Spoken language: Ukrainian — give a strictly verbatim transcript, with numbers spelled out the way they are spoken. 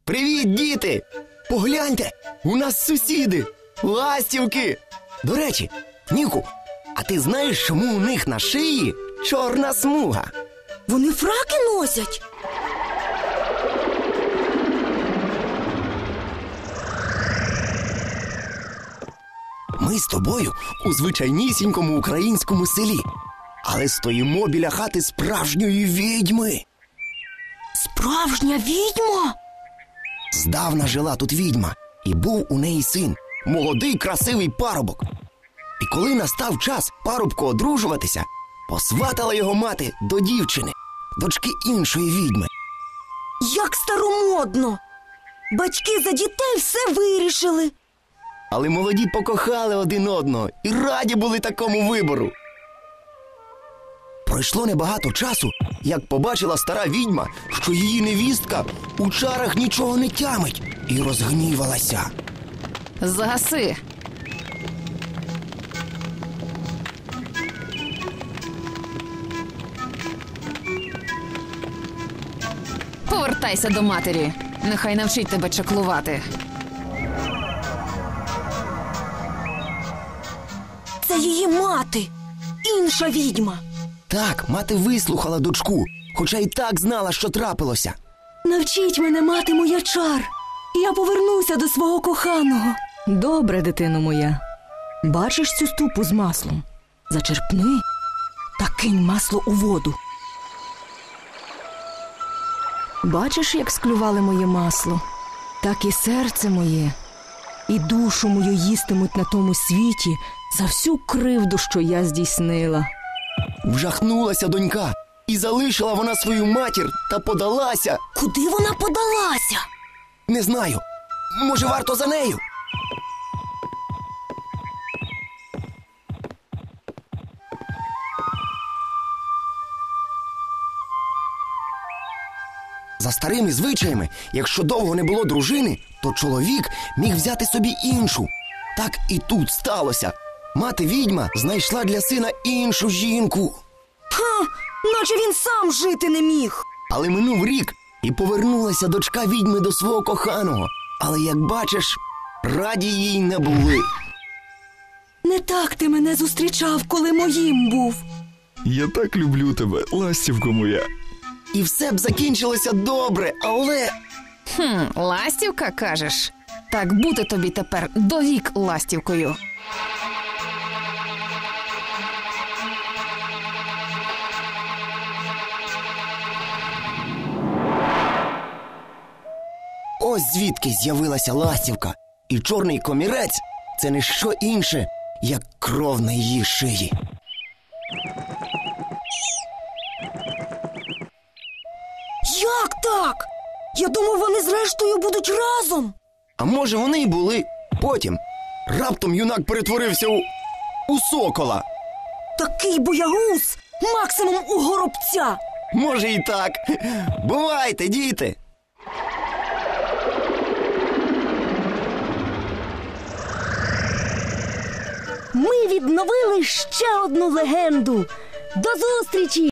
Привіт, діти! Погляньте, у нас сусіди, ластівки! До речі, Ніку, а ти знаєш, чому у них на шиї чорна смуга? Вони фраки носять? Ми з тобою у звичайнісінькому українському селі, але стоїмо біля хати справжньої відьми. Справжня відьма? Здавна жила тут відьма, і був у неї син, молодий красивий парубок. І коли настав час парубку одружуватися, посватала його мати до дівчини, дочки іншої відьми. Як старомодно! Батьки за дітей все вирішили. Але молоді покохали один одного і раді були такому вибору. Пройшло небагато часу, як побачила стара відьма, що її невістка у чарах нічого не тямить, і розгнівалася. Загаси. Повертайся до матері. Нехай навчить тебе чаклувати. Це її мати, інша відьма. Так, мати вислухала дочку, хоча й так знала, що трапилося. Навчіть мене, мати моя, чар, і я повернуся до свого коханого. Добре, дитино моя. Бачиш цю ступу з маслом? Зачерпни та кинь масло у воду. Бачиш, як склювали моє масло? Так і серце моє, і душу мою їстимуть на тому світі за всю кривду, що я здійснила. Вжахнулася донька, і залишила вона свою матір та подалася. Куди вона подалася? Не знаю, може варто за нею? За старими звичаями, якщо довго не було дружини, то чоловік міг взяти собі іншу. Так і тут сталося. Мати-відьма знайшла для сина іншу жінку. Ха, наче він сам жити не міг. Але минув рік, і повернулася дочка відьми до свого коханого. Але, як бачиш, раді їй не були. Не так ти мене зустрічав, коли моїм був. Я так люблю тебе, ластівко моя. І все б закінчилося добре, але... Хм, ластівка, кажеш? Так бути тобі тепер довік ластівкою. Ось звідки з'явилася ластівка. І чорний комірець – це не що інше, як кров на її шиї. Як так? Я думав, вони зрештою будуть разом. А може вони й були. Потім раптом юнак перетворився у... у сокола. Такий боягуз, максимум у горобця. Може і так. Бувайте, діти! Ми відновили ще одну легенду. До зустрічі!